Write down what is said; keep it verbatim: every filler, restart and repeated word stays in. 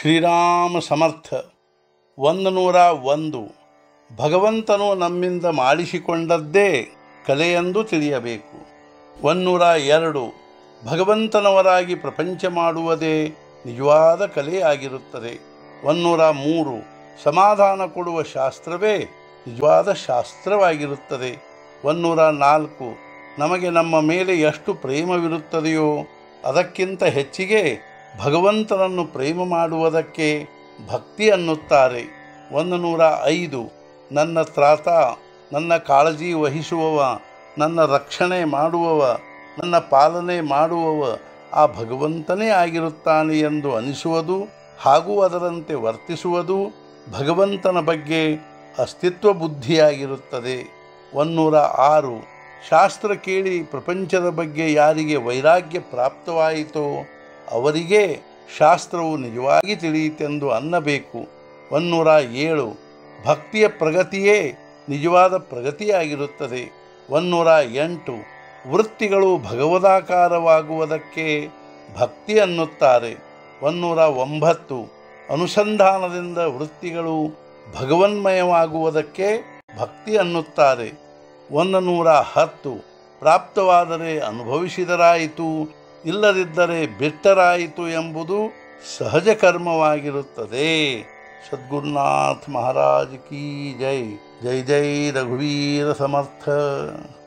ಶ್ರೀರಾಮ ಸಮರ್ಥ. ಒಂದು ನೂರ ಒಂದು. ಭಗವಂತನು ನಮ್ಮಿಂದ ಮಾಡಿಸಿಕೊಂಡದ್ದೇ ಕಲೆಯೆಂದು ತಿಳಿಯಬೇಕು. ಒಂದೂರ ಎರಡು. ಭಗವಂತನವರಾಗಿ ಪ್ರಪಂಚ ಮಾಡುವುದೇ ನಿಜವಾದ ಕಲೆಯಾಗಿರುತ್ತದೆ. ಒಂದೂರ ಮೂರು. ಸಮಾಧಾನ ಕೊಡುವ ಶಾಸ್ತ್ರವೇ ನಿಜವಾದ ಶಾಸ್ತ್ರವಾಗಿರುತ್ತದೆ. ಒಂದೂರ ನಾಲ್ಕು. ನಮಗೆ ನಮ್ಮ ಮೇಲೆ ಎಷ್ಟು ಪ್ರೇಮವಿರುತ್ತದೆಯೋ ಅದಕ್ಕಿಂತ ಹೆಚ್ಚಿಗೆ ಭಗವಂತನನ್ನು ಪ್ರೇಮ ಮಾಡುವುದಕ್ಕೆ ಭಕ್ತಿ ಅನ್ನುತ್ತಾರೆ. ಒಂದು ನೂರ ಐದು. ನನ್ನ ತ್ರಾತ, ನನ್ನ ಕಾಳಜಿ ವಹಿಸುವವ, ನನ್ನ ರಕ್ಷಣೆ ಮಾಡುವವ, ನನ್ನ ಪಾಲನೆ ಮಾಡುವವ ಆ ಭಗವಂತನೇ ಆಗಿರುತ್ತಾನೆ ಎಂದು ಅನಿಸುವುದು ಹಾಗೂ ಅದರಂತೆ ವರ್ತಿಸುವುದು ಭಗವಂತನ ಬಗ್ಗೆ ಅಸ್ತಿತ್ವ ಬುದ್ಧಿಯಾಗಿರುತ್ತದೆ. ಒಂದೂರ ಆರು. ಶಾಸ್ತ್ರ ಕೇಳಿ ಪ್ರಪಂಚದ ಬಗ್ಗೆ ಯಾರಿಗೆ ವೈರಾಗ್ಯ ಪ್ರಾಪ್ತವಾಯಿತೋ ಅವರಿಗೆ ಶಾಸ್ತ್ರವು ನಿಜವಾಗಿ ತಿಳಿಯಿತೆಂದು ಅನ್ನಬೇಕು. ಒಂದೂರ ಏಳು. ಭಕ್ತಿಯ ಪ್ರಗತಿಯೇ ನಿಜವಾದ ಪ್ರಗತಿಯಾಗಿರುತ್ತದೆ. ಒಂದೂರ ಎಂಟು. ವೃತ್ತಿಗಳು ಭಗವದಾಕಾರವಾಗುವುದಕ್ಕೆ ಭಕ್ತಿ ಅನ್ನುತ್ತಾರೆ. ಒಂದೂರ ಒಂಬತ್ತು. ಅನುಸಂಧಾನದಿಂದ ವೃತ್ತಿಗಳು ಭಗವನ್ಮಯವಾಗುವುದಕ್ಕೆ ಭಕ್ತಿ ಅನ್ನುತ್ತಾರೆ. ಒಂದು ನೂರ ಹತ್ತು. ಪ್ರಾಪ್ತವಾದರೆ ಅನುಭವಿಸಿದರಾಯಿತು, ಇಲ್ಲದಿದ್ದರೆ ಬಿಟ್ಟರಾಯಿತು ಎಂಬುದು ಸಹಜ ಕರ್ಮವಾಗಿರುತ್ತದೆ. ಸದ್ಗುರುನಾಥ ಮಹಾರಾಜ್ ಕಿ ಜೈ. ಜೈ ಜೈ ರಘುವೀರ ಸಮರ್ಥ.